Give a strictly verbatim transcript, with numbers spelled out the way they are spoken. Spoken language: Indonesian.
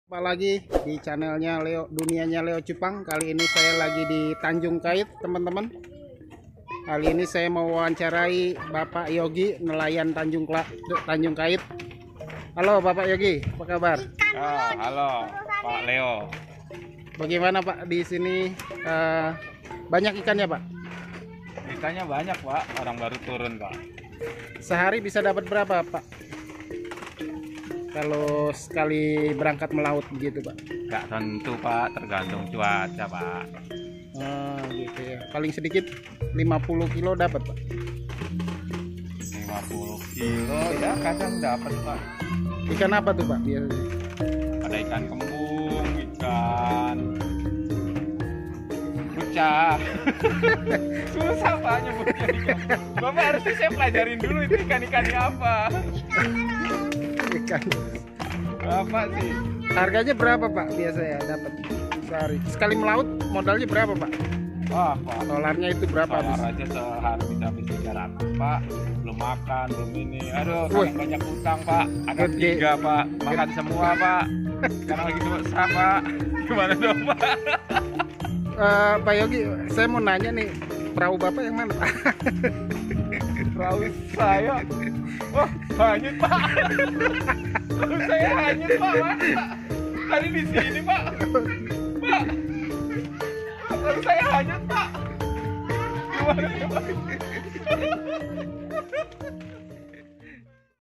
Jumpa lagi di channelnya Leo, dunianya Leo Cupang. Kali ini saya lagi di Tanjung Kait, teman-teman. Kali ini saya mau wawancarai Bapak Yogi, nelayan Tanjung Kla, Tanjung Kait. Halo Bapak Yogi, apa kabar? Oh, halo Pak Leo. Bagaimana Pak di sini? Uh, banyak ikannya Pak? Ikannya banyak Pak, orang baru turun Pak. Sehari bisa dapat berapa Pak? Kalau sekali berangkat melaut begitu Pak? Nggak tentu Pak, tergantung cuaca Pak. Oh gitu ya. Paling sedikit lima puluh kilo dapat Pak? lima puluh kilo ya kadang dapat Pak. Ikan apa tuh Pak biasanya? Ada ikan kembung, ikan rucah. Susah Pak nyebutnya ikan. Bapak harusnya saya pelajarin dulu itu ikan-ikannya apa. Ikan. Berapa sih? Harganya berapa Pak biasanya dapat sehari? Sekali melaut modalnya berapa Pak? Wah Pak, Dolarnya itu berapa? dolar aja sehari bisa habis tiga ratus Pak. Belum makan, belum ini. Aduh, Wih. banyak utang Pak. Ada Gede. tiga Pak. Makan semua Pak. Sekarang lagi susah Pak. Gimana dong Pak? Uh, Pak Yogi, saya mau nanya nih, perahu Bapak yang mana Pak? Perahu saya. Wah, hanyut Pak. Perahu saya hanyut Pak. Mana Pak? Tadi di sini Pak. Pak. Perahu saya hanyut Pak. Gimana Pak?